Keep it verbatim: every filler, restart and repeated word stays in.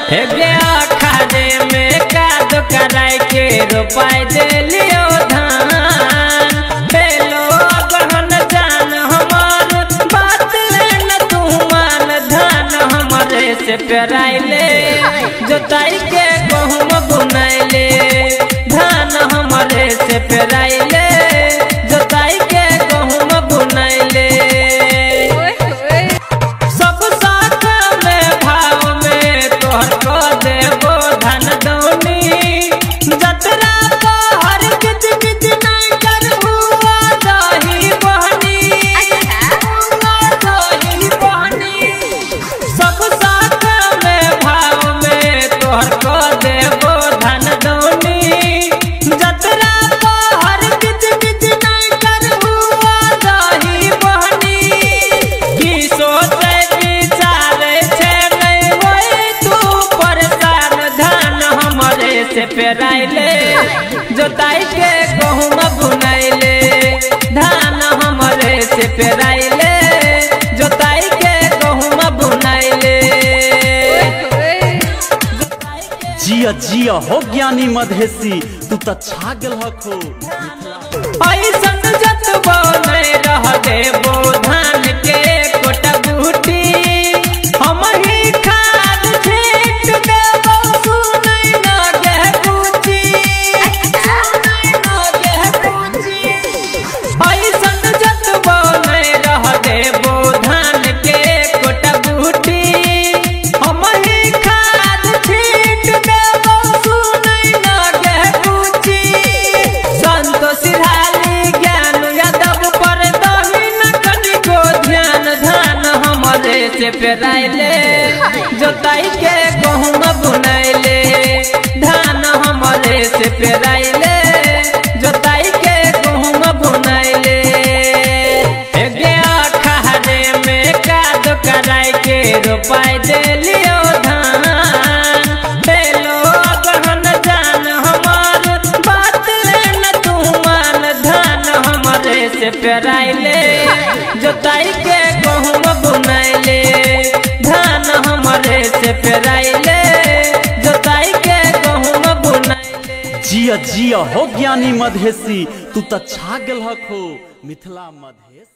हे गया खादे में काद कराई के रोपाई दे लियो धान। हेलो गहन जान हमार बात न तू मान धान हमारे से पेराइले जोताई के गहुम बुनाइले धान हमारे से पेराइले जोताई के गहुम बुनाइले। सब साथ में भाव में तोहर को देबो धन दौनी जतरा को हर किच किच नहीं कर हुआ दही बहनी दही बहनी। सब साथ में भाव में तोहर को देबो धन दौनी जतरा को हर किच किच नहीं कर हुआ दही बहनी। की सोचे विचारे छे नहीं होई तू परेशान धान हमारे से पेराइले जोताई के गहुम बुनाइले धान हमारे से पेराइले जोताई के गहुम बुनाइले। जिया जिया हो ज्ञानी मधेसी तू तो छा गेल हखो। ऐसन जतबो नहीं रह देबो धान के कोटा बूटी हम ही खाद छीट देबो सुनई न गे पूछी सुनई न गे पूछी। ऐसन जतबो नहीं रह देबो धान के कोटा बूटी हम ही खाद छीट देबो सुनई न गे पूछी। संतोष सिधाली ज्ञान यादव पर दही न कनिको ध्यान धान हमारे से पेराइले जोताई के गहुम बुनाइले धान हमारे से पेराइले जोताई के गहुम बुनाइले। हे गया खादे में काद कराई के रोपाई दे लियो धान। हेलो गहन जान हमार बात न तू मान धान हमारे से पेराइले जोताई के गहुम बुनाइले धान हमारे से पेराइले जोताई के गहुम बुनाइले। जिया जिया हो ज्ञानी मधेसी तू तो छा गेल हखो मिथिला मधेसी।